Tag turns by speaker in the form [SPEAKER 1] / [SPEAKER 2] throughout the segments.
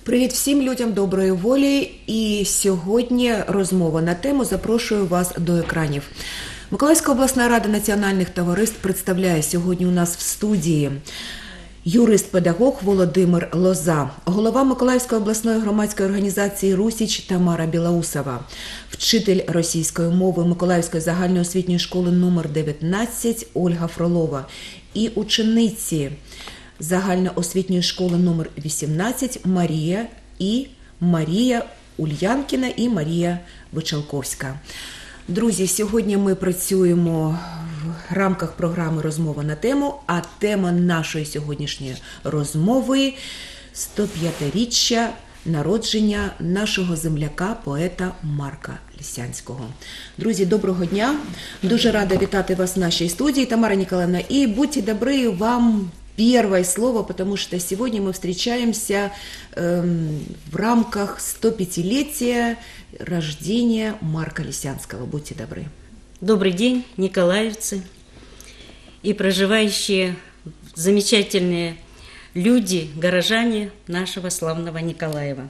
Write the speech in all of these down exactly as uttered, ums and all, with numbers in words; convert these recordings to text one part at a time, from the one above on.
[SPEAKER 1] Привіт всім людям доброї волі. І сьогодні розмова на тему «Запрошую вас до екранів». Миколаївська обласна рада національних товариств представляє сьогодні у нас в студії юрист-педагог Володимир Лоза, голова Миколаївської обласної громадської організації «Русіч» Тамара Білоусова, вчитель російської мови Миколаївської загальноосвітньої школи номер дев'ятнадцять Ольга Фролова і учениці загальноосвітньої школи номер вісімнадцять Марія і Марія Ульянкіна і Марія Вичалковська. Друзі, сьогодні ми працюємо в рамках програми «Розмова на тему», а тема нашої сьогоднішньої розмови – сто п'ятиріччя народження нашого земляка, поета Марка Лісянського. Друзі, доброго дня! Дуже рада вітати вас в нашей студии, Тамара Николаевна. И будьте добры, вам первое слово, потому что сегодня мы встречаемся э, в рамках сто пятилетия рождения Марка Лисянского. Будьте добры.
[SPEAKER 2] Добрый день, николаевцы и проживающие замечательные люди, горожане нашего славного Николаева.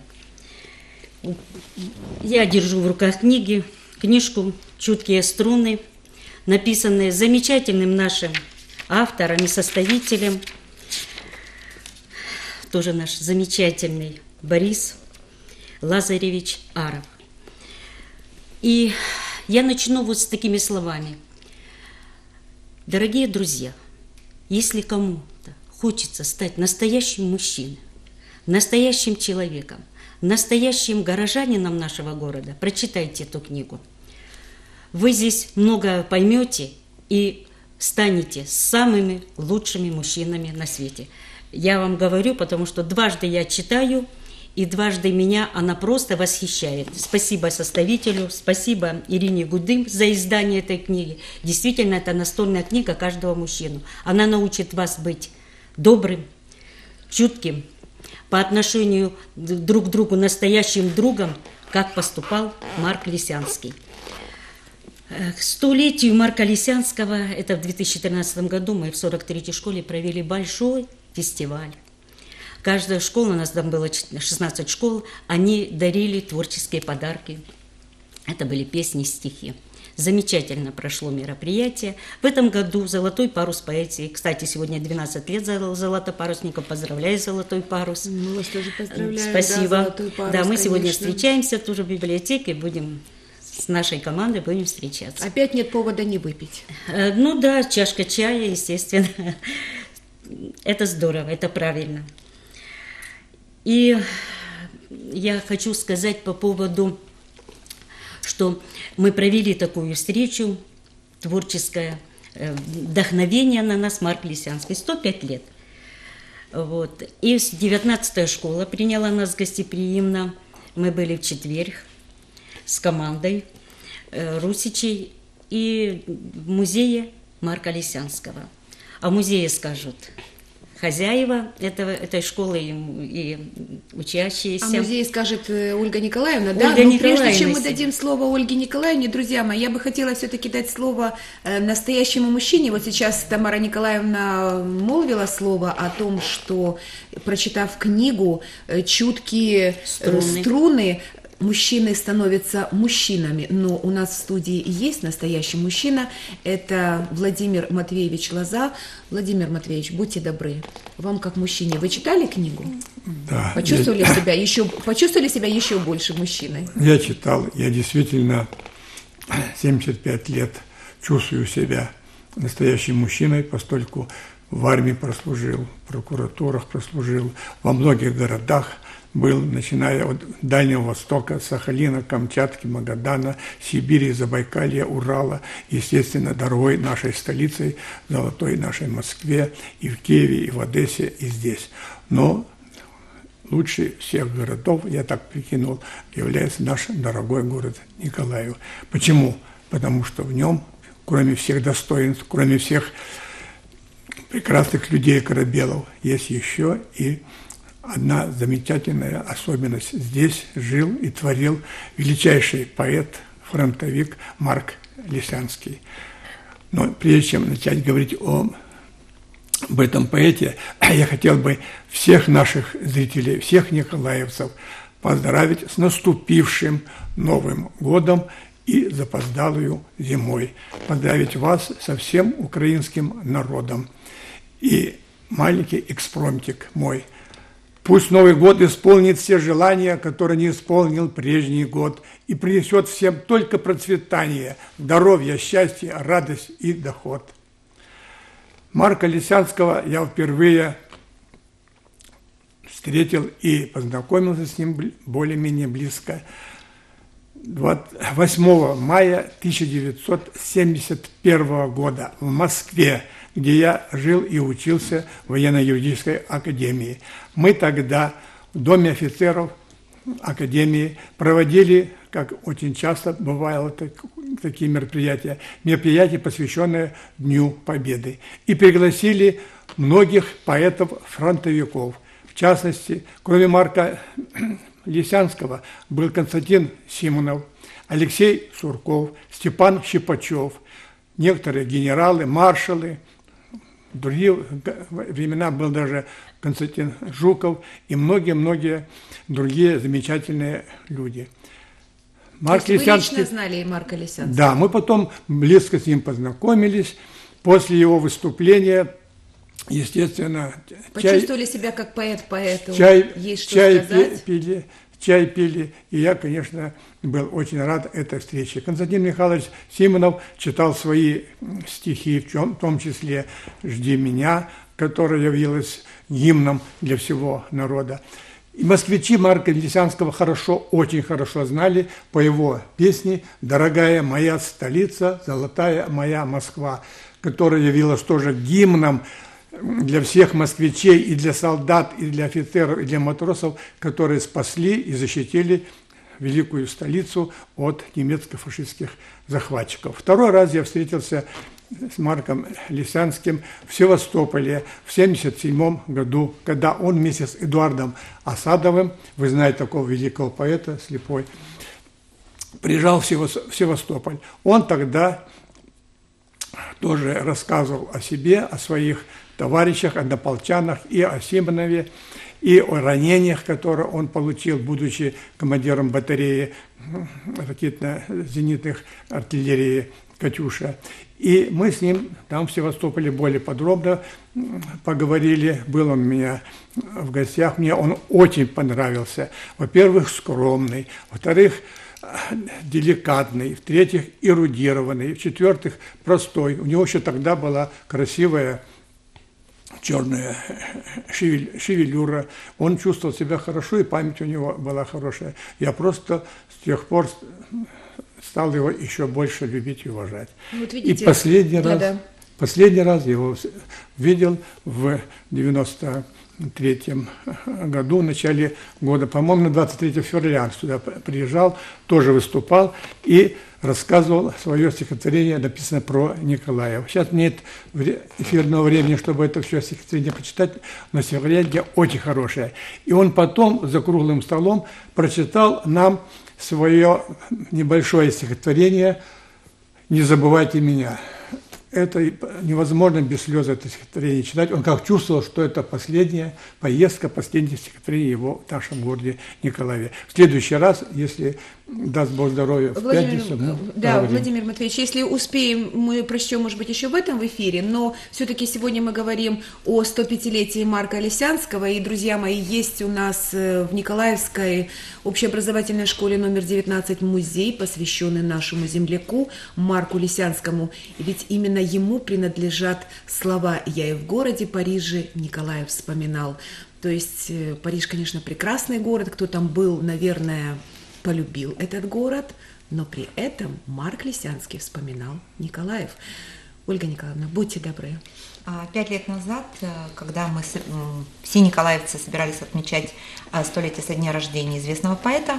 [SPEAKER 2] Я держу в руках книги, книжку «Чуткие струны», написанные замечательным нашим автором и составителем, тоже наш замечательный Борис Лазаревич Аров. И я начну вот с такими словами. Дорогие друзья, если кому-то хочется стать настоящим мужчиной, настоящим человеком, настоящим горожанином нашего города, прочитайте эту книгу. Вы здесь много поймете и станете самыми лучшими мужчинами на свете. Я вам говорю, потому что дважды я читаю, и дважды меня она просто восхищает. Спасибо составителю, спасибо Ирине Гудым за издание этой книги. Действительно, это настольная книга каждого мужчину. Она научит вас быть добрым, чутким, по отношению друг к другу настоящим другом, как поступал Марк Лисянский. К столетию Марка Лисянского, это в две тысячи тринадцатом году, мы в сорок третьей школе провели большой фестиваль. Каждая школа, у нас там было шестнадцать школ, они дарили творческие подарки. Это были песни, стихи. Замечательно прошло мероприятие. В этом году «Золотой парус» поэзии. Кстати, сегодня двенадцать лет золотопарусников. Поздравляю, «Золотой парус».
[SPEAKER 1] Мы вас тоже поздравляем.
[SPEAKER 2] Спасибо.
[SPEAKER 1] Да, «Золотой парус»,
[SPEAKER 2] да, мы
[SPEAKER 1] конечно.
[SPEAKER 2] сегодня встречаемся тоже в библиотеке, будем с нашей командой будем встречаться.
[SPEAKER 1] Опять нет повода не выпить.
[SPEAKER 2] Ну да, чашка чая, естественно. Это здорово, это правильно. И я хочу сказать по поводу, что мы провели такую встречу, творческое вдохновение на нас Марк Лисянский, сто пять лет. Вот. И девятнадцатая школа приняла нас гостеприимно. Мы были в четверг с командой Русичей и в музее Марка Лисянского. О музее скажут хозяева этого, этой школы и, и учащиеся.
[SPEAKER 1] А музей скажет Ольга Николаевна,
[SPEAKER 2] Ольга
[SPEAKER 1] да? Но
[SPEAKER 2] Николаевна,
[SPEAKER 1] прежде чем мы дадим слово Ольге Николаевне, друзья мои, я бы хотела все-таки дать слово настоящему мужчине. Вот сейчас Тамара Николаевна молвила слово о том, что, прочитав книгу «Чуткие струны», струны мужчины становятся мужчинами, но у нас в студии есть настоящий мужчина, это Владимир Матвеевич Лоза. Владимир Матвеевич, будьте добры, вам как мужчине, вы читали книгу?
[SPEAKER 3] Да.
[SPEAKER 1] Почувствовали
[SPEAKER 3] я...
[SPEAKER 1] себя еще, почувствовали себя еще больше мужчиной?
[SPEAKER 3] Я читал, я действительно семьдесят пять лет чувствую себя настоящим мужчиной, поскольку в армии прослужил, в прокуратурах прослужил, во многих городах был, начиная от Дальнего Востока, Сахалина, Камчатки, Магадана, Сибири, Забайкалья, Урала, естественно, дорогой нашей столицей, золотой нашей Москве, и в Киеве, и в Одессе, и здесь. Но лучший всех городов, я так прикинул, является наш дорогой город Николаев. Почему? Потому что в нем, кроме всех достоинств, кроме всех прекрасных людей, корабелов, есть еще и одна замечательная особенность. Здесь жил и творил величайший поэт, фронтовик Марк Лисянский. Но прежде чем начать говорить о об этом поэте, я хотел бы всех наших зрителей, всех николаевцев поздравить с наступившим Новым годом и запоздалую зимой. Поздравить вас со всем украинским народом. И маленький экспромтик мой. Пусть Новый год исполнит все желания, которые не исполнил прежний год, и принесет всем только процветание, здоровье, счастье, радость и доход. Марка Лисянского я впервые встретил и познакомился с ним более-менее близко восьмого мая тысяча девятьсот семьдесят первого года в Москве, где я жил и учился в военно-юридической академии. Мы тогда в Доме офицеров академии проводили, как очень часто бывало так, такие мероприятия, мероприятия, посвященные Дню Победы. И пригласили многих поэтов-фронтовиков. В частности, кроме Марка Лисянского, был Константин Симонов, Алексей Сурков, Степан Щипачев, некоторые генералы, маршалы. В другие времена был даже Константин Жуков и многие-многие другие замечательные люди.
[SPEAKER 1] Марк То есть Лисянский, вы лично знали Марка Лисянского?
[SPEAKER 3] Да, мы потом близко с ним познакомились. После его выступления, естественно,
[SPEAKER 1] почувствовали
[SPEAKER 3] чай,
[SPEAKER 1] себя как поэт поэту.
[SPEAKER 3] Чай,
[SPEAKER 1] есть что
[SPEAKER 3] чай
[SPEAKER 1] сказать?
[SPEAKER 3] Пили, чай пили, и я, конечно, был очень рад этой встрече. Константин Михайлович Симонов читал свои стихи, в, чем, в том числе «Жди меня», которая явилась гимном для всего народа. И москвичи Марка Лисянского хорошо, очень хорошо знали по его песне «Дорогая моя столица, золотая моя Москва», которая явилась тоже гимном для всех москвичей, и для солдат, и для офицеров, и для матросов, которые спасли и защитили великую столицу от немецко-фашистских захватчиков. Второй раз я встретился с Марком Лисянским в Севастополе в семьдесят седьмом году, когда он вместе с Эдуардом Осадовым, вы знаете такого великого поэта, слепой, приезжал в Севастополь. Он тогда тоже рассказывал о себе, о своих товарищах, однополчанах, и о Симонове, и о ранениях, которые он получил, будучи командиром батареи ракетно-зенитных артиллерии «Катюша». И мы с ним там в Севастополе более подробно поговорили. Был он у меня в гостях. Мне он очень понравился. Во-первых, скромный. Во-вторых, деликатный. В-третьих, эрудированный. В-четвертых, простой. У него еще тогда была красивая черная шевелюра. Он чувствовал себя хорошо, и память у него была хорошая. Я просто с тех пор стал его еще больше любить и уважать.
[SPEAKER 1] Вот видите,
[SPEAKER 3] и последний
[SPEAKER 1] да,
[SPEAKER 3] раз,
[SPEAKER 1] да.
[SPEAKER 3] последний раз его видел в девяносто третьем году, в начале года, по-моему, на двадцать третьего февраля сюда приезжал, тоже выступал и рассказывал свое стихотворение, написанное про Николаева. Сейчас нет эфирного времени, чтобы это все стихотворение почитать, но стихотворение очень хорошее. И он потом за круглым столом прочитал нам свое небольшое стихотворение «Не забывайте меня». Это невозможно без слез это стихотворение читать. Он как чувствовал, что это последняя поездка, последнее стихотворение его в нашем городе Николаеве. В следующий раз, если даст Бог здоровья, в
[SPEAKER 1] Владимир,
[SPEAKER 3] пятницу, ну,
[SPEAKER 1] да,
[SPEAKER 3] поговорим.
[SPEAKER 1] Владимир Матвеевич, если успеем, мы прочтем, может быть, еще в этом эфире, но все-таки сегодня мы говорим о сто пятилетии Марка Лисянского, и, друзья мои, есть у нас в Николаевской общеобразовательной школе номер девятнадцать музей, посвященный нашему земляку Марку Лисянскому, ведь именно ему принадлежат слова «Я и в городе Париже Николаев вспоминал». То есть Париж, конечно, прекрасный город, кто там был, наверное, полюбил этот город, но при этом Марк Лисянский вспоминал Николаев. Ольга Николаевна, будьте добры.
[SPEAKER 4] Пять лет назад, когда мы все николаевцы собирались отмечать столетие со дня рождения известного поэта,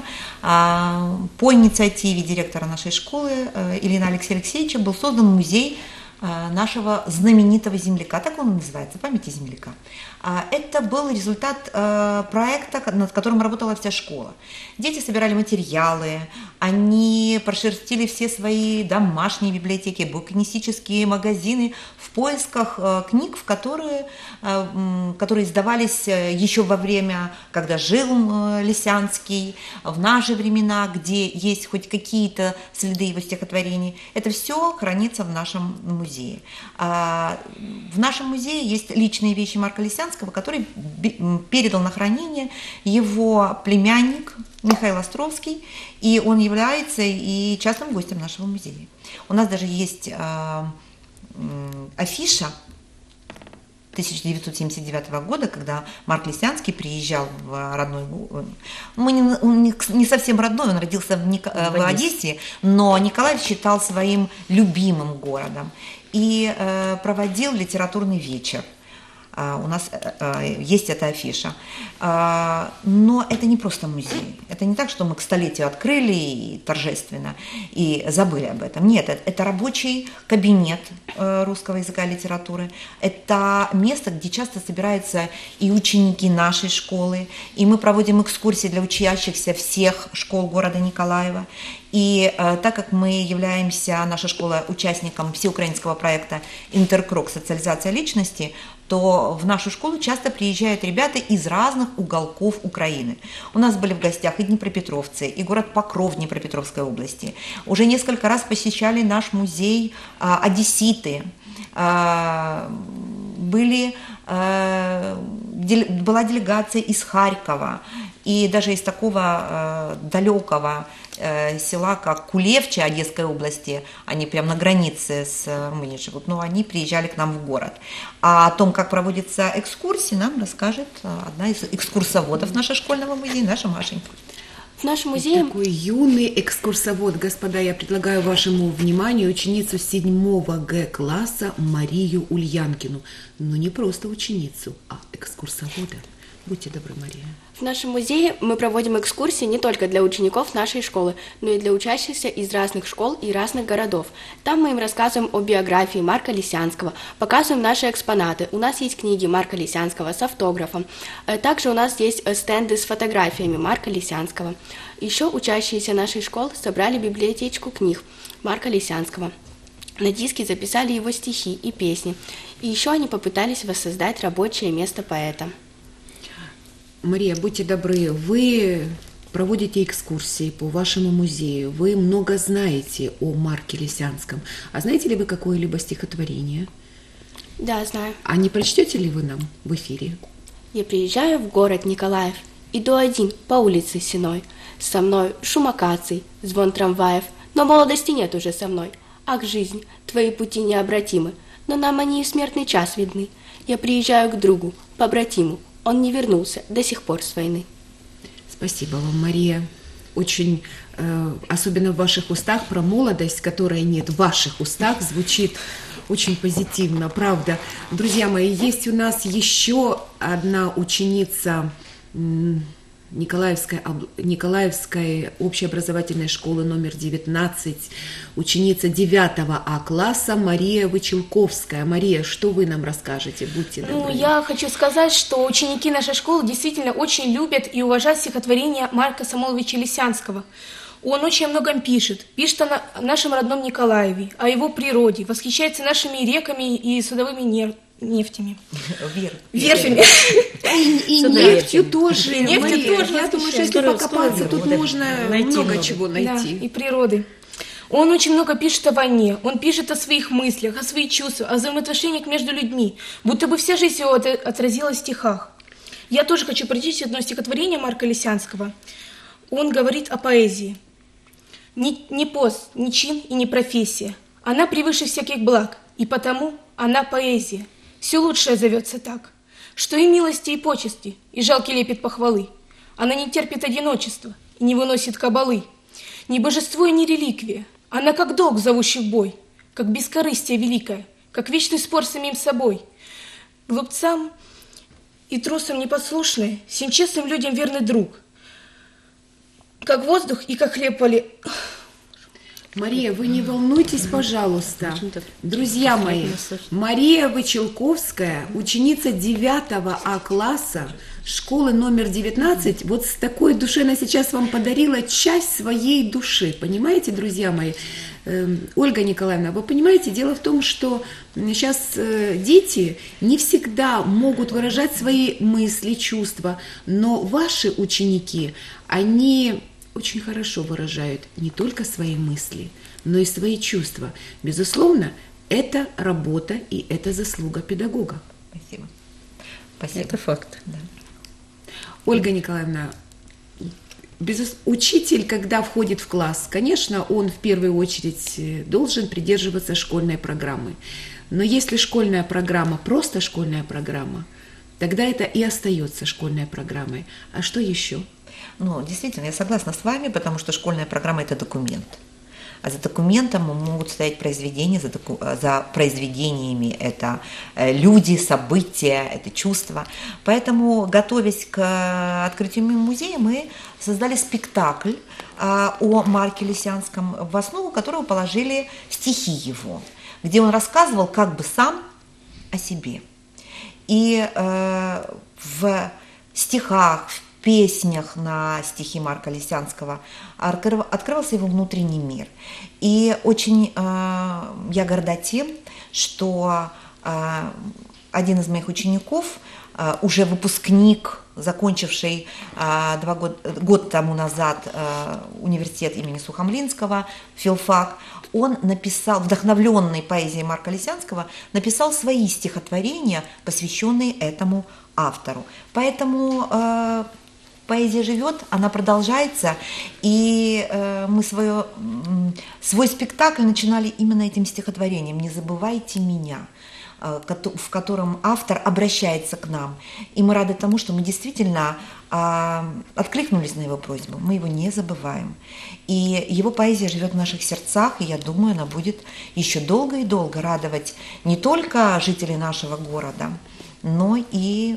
[SPEAKER 4] по инициативе директора нашей школы Ильина Алексея Алексеевича был создан музей нашего знаменитого земляка, так он называется, «Памяти земляка». Это был результат проекта, над которым работала вся школа. Дети собирали материалы, они прошерстили все свои домашние библиотеки, букинистические магазины в поисках книг, в которые, которые издавались еще во время, когда жил Лисянский, в наши времена, где есть хоть какие-то следы его стихотворений. Это все хранится в нашем музее. В нашем музее есть личные вещи Марка Лисянского, который передал на хранение его племянник Михаил Островский, и он является и частным гостем нашего музея. У нас даже есть э, афиша тысяча девятьсот семьдесят девятого года, когда Марк Лисянский приезжал в родной, ну, не, он не совсем родной, он родился в, Ник... в, в Одессе, но Николаев считал своим любимым городом и э, проводил литературный вечер. У нас есть эта афиша. Но это не просто музей. Это не так, что мы к столетию открыли и торжественно и забыли об этом. Нет, это рабочий кабинет русского языка и литературы. Это место, где часто собираются и ученики нашей школы, и мы проводим экскурсии для учащихся всех школ города Николаева. И э, так как мы являемся, наша школа, участником всеукраинского проекта «Интеркрок. Социализация личности», то в нашу школу часто приезжают ребята из разных уголков Украины. У нас были в гостях и днепропетровцы, и город Покров Днепропетровской области. Уже несколько раз посещали наш музей э, одесситы. Э, были, э, дел, была делегация из Харькова, и даже из такого э, далекого села, как Кулевче Одесской области, они прямо на границе с Румынией живут, но они приезжали к нам в город. А о том, как проводятся экскурсии, нам расскажет одна из экскурсоводов нашего школьного музея, наша Машенька.
[SPEAKER 5] В нашем музее...
[SPEAKER 1] Такой юный экскурсовод, господа, я предлагаю вашему вниманию ученицу седьмого Г класса Марию Ульянкину. Но не просто ученицу, а экскурсовода. Будьте добры, Мария.
[SPEAKER 5] В нашем музее мы проводим экскурсии не только для учеников нашей школы, но и для учащихся из разных школ и разных городов. Там мы им рассказываем о биографии Марка Лисянского, показываем наши экспонаты. У нас есть книги Марка Лисянского с автографом. Также у нас есть стенды с фотографиями Марка Лисянского. Еще учащиеся нашей школы собрали библиотечку книг Марка Лисянского. На диске записали его стихи и песни. И еще они попытались воссоздать рабочее место поэта.
[SPEAKER 1] Мария, будьте добры, вы проводите экскурсии по вашему музею, вы много знаете о Марке Лисянском. А знаете ли вы какое-либо стихотворение?
[SPEAKER 5] Да, знаю.
[SPEAKER 1] А не прочтете ли вы нам в эфире?
[SPEAKER 5] Я приезжаю в город Николаев, иду один по улице Сеной. Со мной шум акаций, звон трамваев, но молодости нет уже со мной. Ах, жизнь, твои пути необратимы, но нам они и в смертный час видны. Я приезжаю к другу, побратиму. Он не вернулся до сих пор с войны.
[SPEAKER 1] Спасибо вам, Мария. Очень, э, особенно в ваших устах, про молодость, которой нет в ваших устах, звучит очень позитивно, правда. Друзья мои, есть у нас еще одна ученица Николаевской, Николаевской общеобразовательной школы номер девятнадцать, ученица девятого А класса Мария Вычелковская. Мария, что вы нам расскажете? Будьте добры.
[SPEAKER 6] Ну, я хочу сказать, что ученики нашей школы действительно очень любят и уважают стихотворение Марка Самойловича Лисянского. Он очень о многом пишет. Пишет о нашем родном Николаеве, о его природе, восхищается нашими реками и судовыми нефтями. Нефтями.
[SPEAKER 4] Вер.
[SPEAKER 6] Верфями.
[SPEAKER 1] И, и нефтью тоже.
[SPEAKER 6] И нефтью
[SPEAKER 1] Мария,
[SPEAKER 6] тоже.
[SPEAKER 1] Я думаю, что если покопаться, тут
[SPEAKER 2] вот
[SPEAKER 1] можно
[SPEAKER 2] найти
[SPEAKER 1] много,
[SPEAKER 2] много
[SPEAKER 1] чего
[SPEAKER 6] Да,
[SPEAKER 1] найти.
[SPEAKER 6] и природы. Он очень много пишет о войне, он пишет о своих мыслях, о своих чувствах, о взаимоотношениях между людьми, будто бы вся жизнь его отразилась в стихах. Я тоже хочу прочесть одно стихотворение Марка Лисянского. Он говорит о поэзии. Не, не пост, не чин и не профессия. Она превыше всяких благ, и потому она поэзия. Все лучшее зовется так, что и милости, и почести, и жалкий лепет похвалы. Она не терпит одиночества и не выносит кабалы. Ни божество и ни реликвия, она как долг, зовущий в бой, как бескорыстие великое, как вечный спор с самим собой. Глупцам и трусам непослушная, всем честным людям верный друг. Как воздух и как хлеб поле...
[SPEAKER 1] Мария, вы не волнуйтесь, пожалуйста. Друзья мои, Мария Вычелковская, ученица девятого А класса школы номер девятнадцать, вот с такой душой она сейчас вам подарила часть своей души. Понимаете, друзья мои? Ольга Николаевна, вы понимаете, дело в том, что сейчас дети не всегда могут выражать свои мысли, чувства, но ваши ученики, они очень хорошо выражают не только свои мысли, но и свои чувства. Безусловно, это работа и это заслуга педагога.
[SPEAKER 4] Спасибо. Спасибо.
[SPEAKER 2] Это факт.
[SPEAKER 4] Да.
[SPEAKER 1] Ольга Николаевна, безус... учитель, когда входит в класс, конечно, он в первую очередь должен придерживаться школьной программы. Но если школьная программа просто школьная программа, тогда это и остается школьной программой. А что еще?
[SPEAKER 4] Ну, действительно, я согласна с вами, потому что школьная программа – это документ. А за документом могут стоять произведения, за, доку... за произведениями это люди, события, это чувства. Поэтому, готовясь к открытию музея, мы создали спектакль о Марке Лисянском, в основу которого положили стихи его, где он рассказывал как бы сам о себе. И э, в стихах, в песнях на стихи Марка Лисянского открывался его внутренний мир. И очень э, я горда тем, что э, один из моих учеников, э, уже выпускник, закончивший э, два года, год тому назад э, университет имени Сухомлинского, филфак, он написал, вдохновленный поэзией Марка Лисянского, написал свои стихотворения, посвященные этому автору. Поэтому э, поэзия живет, она продолжается, и э, мы свое, свой спектакль начинали именно этим стихотворением «Не забывайте меня», э, в котором автор обращается к нам. И мы рады тому, что мы действительно э, откликнулись на его просьбу, мы его не забываем. И его поэзия живет в наших сердцах, и я думаю, она будет еще долго и долго радовать не только жителей нашего города, но и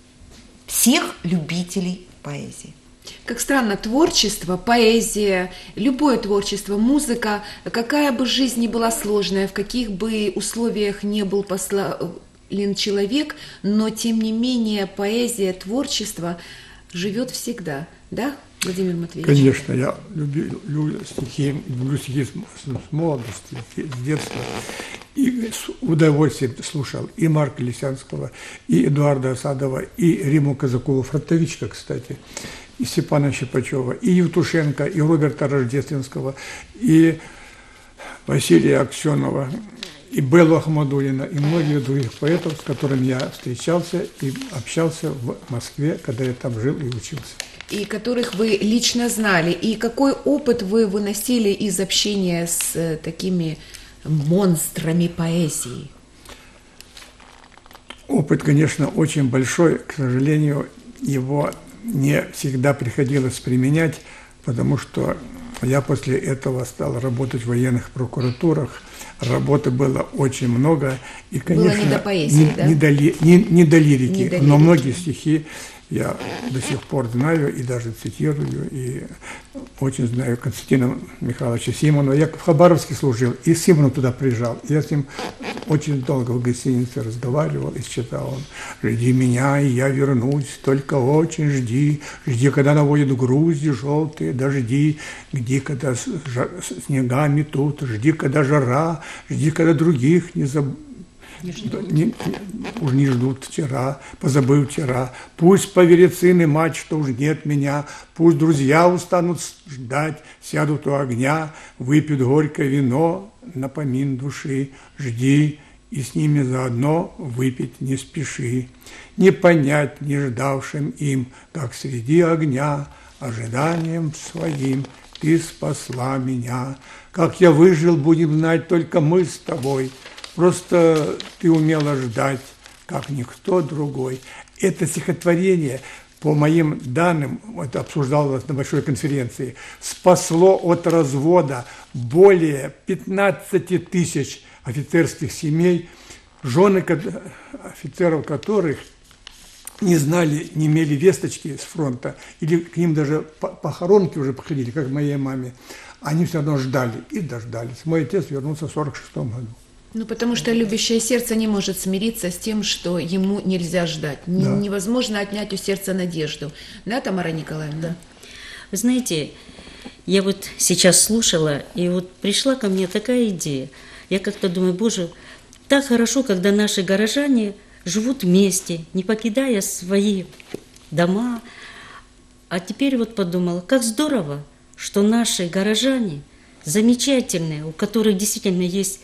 [SPEAKER 4] всех любителей поэзии.
[SPEAKER 1] Как странно, творчество, поэзия, любое творчество, музыка, какая бы жизнь ни была сложная, в каких бы условиях не был послан человек, но тем не менее поэзия, творчество живет всегда, да, Владимир Матвеевич?
[SPEAKER 3] Конечно, я люблю, люблю стихи, люблю стихи с, с молодости, с детства. И с удовольствием слушал и Марка Лисянского, и Эдуарда Осадова, и Риму Казакову, фронтовичка, кстати, и Степана Щипачева, и Евтушенко, и Роберта Рождественского, и Василия Аксенова, и Беллу Ахмадуллина, и многих других поэтов, с которыми я встречался и общался в Москве, когда я там жил и учился.
[SPEAKER 1] И которых вы лично знали. И какой опыт вы выносили из общения с такими монстрами поэзии?
[SPEAKER 3] Опыт, конечно, очень большой. К сожалению, его не всегда приходилось применять, потому что я после этого стал работать в военных прокуратурах. Работы было очень много. И, конечно,
[SPEAKER 1] было не до поэзии,
[SPEAKER 3] не,
[SPEAKER 1] да?
[SPEAKER 3] не, до, ли, не, не до лирики,
[SPEAKER 1] не до
[SPEAKER 3] но
[SPEAKER 1] лирики.
[SPEAKER 3] многие стихи я до сих пор знаю и даже цитирую, и очень знаю Константина Михайловича Симонова. Я в Хабаровске служил, и Симонов туда приезжал. Я с ним очень долго в гостинице разговаривал и читал. Он: «Жди меня, и я вернусь, только очень жди. Жди, когда наводят грузди желтые дожди. Жди, когда с жар, снегами тут. Жди, когда жара. Жди, когда других не забудь. Не ждут. Не, не, уж не ждут вчера, позабыл вчера. Пусть поверит сын и мать, что уж нет меня. Пусть друзья устанут ждать, сядут у огня, выпьют горькое вино, напомин души. Жди, и с ними заодно выпить не спеши. Не понять не ждавшим им, как среди огня, ожиданием своим ты спасла меня. Как я выжил, будем знать только мы с тобой. Просто ты умела ждать, как никто другой». Это стихотворение, по моим данным, это обсуждалось на большой конференции, спасло от развода более пятнадцати тысяч офицерских семей, жены офицеров которых не знали, не имели весточки с фронта, или к ним даже похоронки уже приходили, как моей маме, они все равно ждали и дождались. Мой отец вернулся в сорок шестом году.
[SPEAKER 1] Ну, потому что любящее сердце не может смириться с тем, что ему нельзя ждать. Да. Невозможно отнять у сердца надежду. Да, Тамара Николаевна?
[SPEAKER 2] Да. Вы знаете, я вот сейчас слушала, и вот пришла ко мне такая идея. Я как-то думаю, боже, так хорошо, когда наши горожане живут вместе, не покидая свои дома. А теперь вот подумала, как здорово, что наши горожане замечательные, у которых действительно есть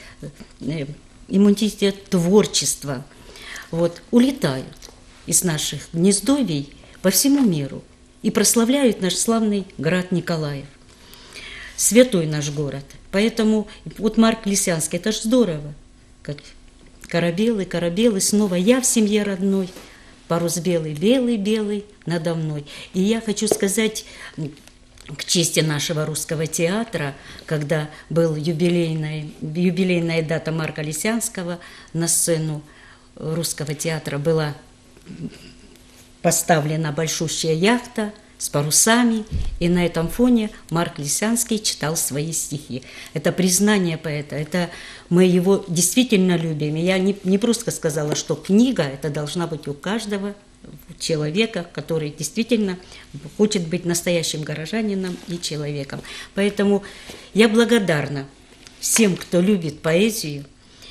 [SPEAKER 2] иммунитет творчества, вот, улетают из наших гнездовий по всему миру и прославляют наш славный град Николаев, святой наш город. Поэтому вот Марк Лисянский, это ж здорово, как корабелы, корабелы, снова я в семье родной, парус белый, белый, белый надо мной. И я хочу сказать к чести нашего русского театра, когда был юбилейная, юбилейная дата Марка Лисянского, на сцену русского театра была поставлена большущая яхта с парусами, и на этом фоне Марк Лисянский читал свои стихи. Это признание поэта, это мы его действительно любим. И я не, не просто сказала, что книга это должна быть у каждого человека, который действительно хочет быть настоящим горожанином и человеком. Поэтому я благодарна всем, кто любит поэзию.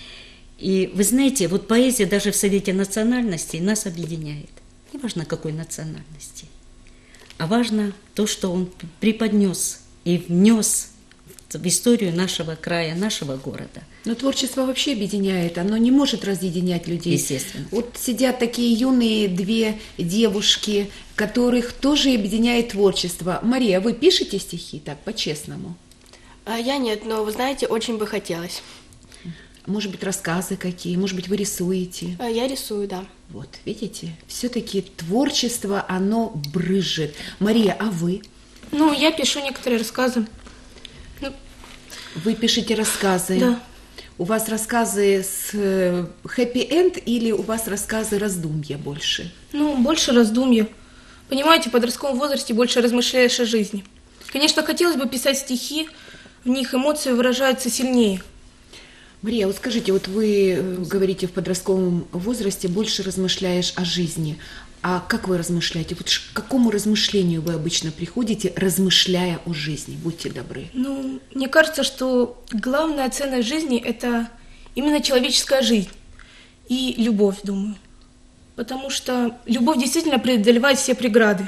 [SPEAKER 2] И вы знаете, вот поэзия даже в Совете национальностей нас объединяет. Не важно, какой национальности, а важно то, что он преподнес и внес в историю нашего края, нашего города.
[SPEAKER 1] Но творчество вообще объединяет, оно не может разъединять людей.
[SPEAKER 2] Естественно.
[SPEAKER 1] Вот сидят такие юные две девушки, которых тоже объединяет творчество. Мария, вы пишете стихи так, по-честному?
[SPEAKER 5] А я нет, но, вы знаете, очень бы хотелось.
[SPEAKER 1] Может быть, рассказы какие, может быть, вы рисуете?
[SPEAKER 5] А я рисую, да.
[SPEAKER 1] Вот, видите, все-таки творчество, оно брызжет. Мария, а вы?
[SPEAKER 6] Ну, я пишу некоторые рассказы. Ну,
[SPEAKER 1] вы пишете рассказы?
[SPEAKER 6] Да.
[SPEAKER 1] У вас рассказы с хэппи-энд или у вас рассказы раздумья больше?
[SPEAKER 6] Ну, больше раздумья. Понимаете, в подростковом возрасте больше размышляешь о жизни. Конечно, хотелось бы писать стихи, в них эмоции выражаются сильнее.
[SPEAKER 1] Мария, вот скажите, вот вы говорите, в подростковом возрасте больше размышляешь о жизни. А как вы размышляете? Вот к какому размышлению вы обычно приходите, размышляя о жизни? Будьте добры.
[SPEAKER 6] Ну, мне кажется, что главная ценность жизни – это именно человеческая жизнь и любовь, думаю. Потому что любовь действительно преодолевает все преграды.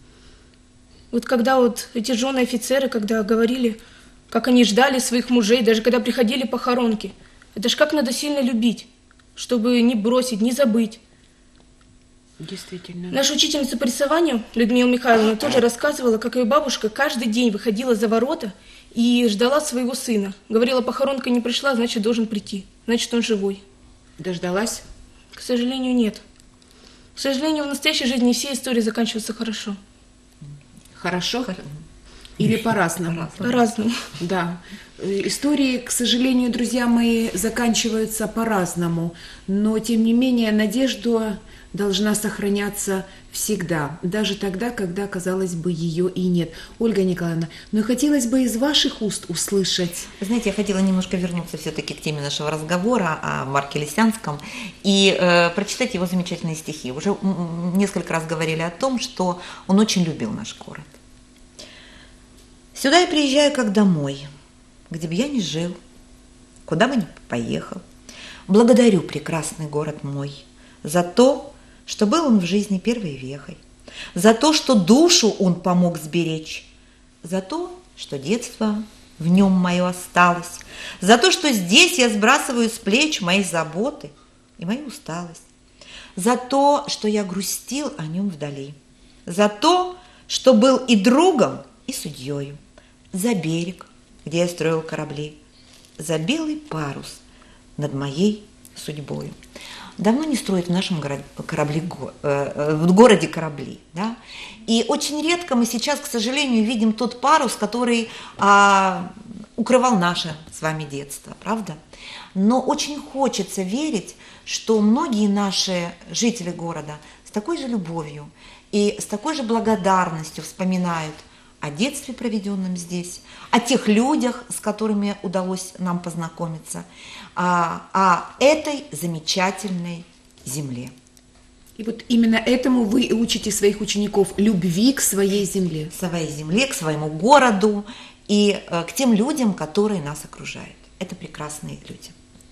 [SPEAKER 6] Вот когда вот эти жены офицеры, когда говорили, как они ждали своих мужей, даже когда приходили похоронки, это ж как надо сильно любить, чтобы не бросить, не забыть.
[SPEAKER 1] Действительно.
[SPEAKER 6] Наша учительница по рисованию, Людмила Михайловна, тоже рассказывала, как ее бабушка каждый день выходила за ворота и ждала своего сына. Говорила, похоронка не пришла, значит, должен прийти, значит, он живой.
[SPEAKER 1] Дождалась?
[SPEAKER 6] К сожалению, нет. К сожалению, в настоящей жизни все истории заканчиваются хорошо.
[SPEAKER 1] Хорошо? Или по-разному?
[SPEAKER 6] По-разному.
[SPEAKER 1] Да. Истории, к сожалению, друзья мои, заканчиваются по-разному, но, тем не менее, надежда должна сохраняться всегда, даже тогда, когда, казалось бы, ее и нет. Ольга Николаевна, ну и хотелось бы из ваших уст услышать.
[SPEAKER 4] Вы знаете, я хотела немножко вернуться все-таки к теме нашего разговора о Марке Лисянском и э, прочитать его замечательные стихи. Уже несколько раз говорили о том, что он очень любил наш город. «Сюда я приезжаю как домой, где бы я ни жил, куда бы ни поехал. Благодарю прекрасный город мой за то, что был он в жизни первой вехой, за то, что душу он помог сберечь, за то, что детство в нем мое осталось, за то, что здесь я сбрасываю с плеч мои заботы и мою усталость, за то, что я грустил о нем вдали, за то, что был и другом, и судьёю, за берег, где я строил корабли, за белый парус над моей судьбою». Давно не строят в нашем корабли, в городе корабли. Да? И очень редко мы сейчас, к сожалению, видим тот парус, который а, укрывал наше с вами детство, правда? Но очень хочется верить, что многие наши жители города такой же любовью и с такой же благодарностью вспоминают о детстве, проведенном здесь, о тех людях, с которыми удалось нам познакомиться, о, о этой замечательной земле.
[SPEAKER 1] И вот именно этому вы и учите своих учеников, любви к своей земле.
[SPEAKER 4] К своей земле, к своему городу и э, к тем людям, которые нас окружают. Это прекрасные люди.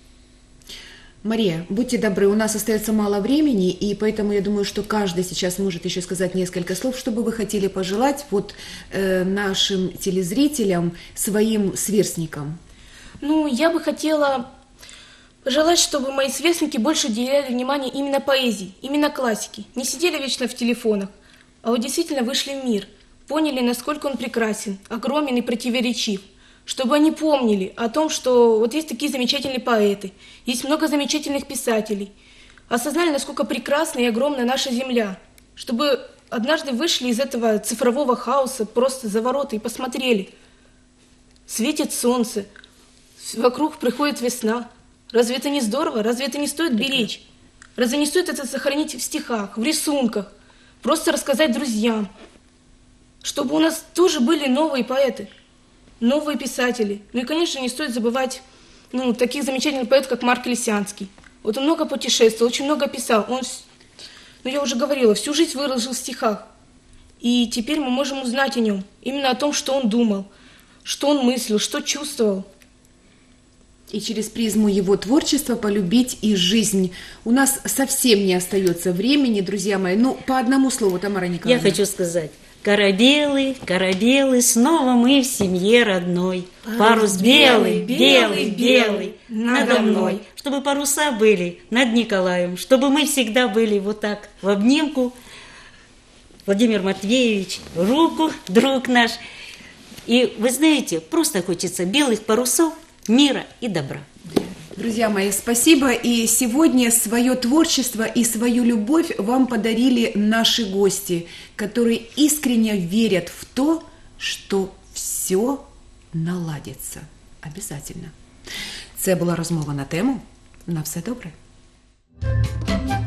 [SPEAKER 1] Мария, будьте добры, у нас остается мало времени, и поэтому я думаю, что каждый сейчас может еще сказать несколько слов, что бы вы хотели пожелать вот э, нашим телезрителям, своим сверстникам.
[SPEAKER 6] Ну, я бы хотела пожелать, чтобы мои сверстники больше уделяли внимание именно поэзии, именно классике, не сидели вечно в телефонах, а вот действительно вышли в мир, поняли, насколько он прекрасен, огромен и противоречив, чтобы они помнили о том, что вот есть такие замечательные поэты, есть много замечательных писателей, осознали, насколько прекрасна и огромна наша земля, чтобы однажды вышли из этого цифрового хаоса просто за ворота и посмотрели. Светит солнце, вокруг приходит весна. Разве это не здорово? Разве это не стоит беречь? Разве не стоит это сохранить в стихах, в рисунках, просто рассказать друзьям, чтобы у нас тоже были новые поэты, новые писатели. Ну и, конечно, не стоит забывать ну, таких замечательных поэтов, как Марк Лисянский. Вот он много путешествовал, очень много писал. Он, ну я уже говорила, всю жизнь выразил в стихах. И теперь мы можем узнать о нем, именно о том, что он думал, что он мыслил, что чувствовал.
[SPEAKER 1] И через призму его творчества полюбить и жизнь. У нас совсем не остается времени, друзья мои. Ну, по одному слову, Тамара Николаевна.
[SPEAKER 2] Я хочу сказать. Корабелы, корабелы, снова мы в семье родной. Парус, Парус белый, белый, белый, белый надо мной. Чтобы паруса были над Николаем, чтобы мы всегда были вот так в обнимку. Владимир Матвеевич, руку, друг наш. И вы знаете, просто хочется белых парусов, мира и добра.
[SPEAKER 1] Друзья мои, спасибо. И сегодня свое творчество и свою любовь вам подарили наши гости, которые искренне верят в то, что все наладится. Обязательно. Це була розмова на тему. На все добре.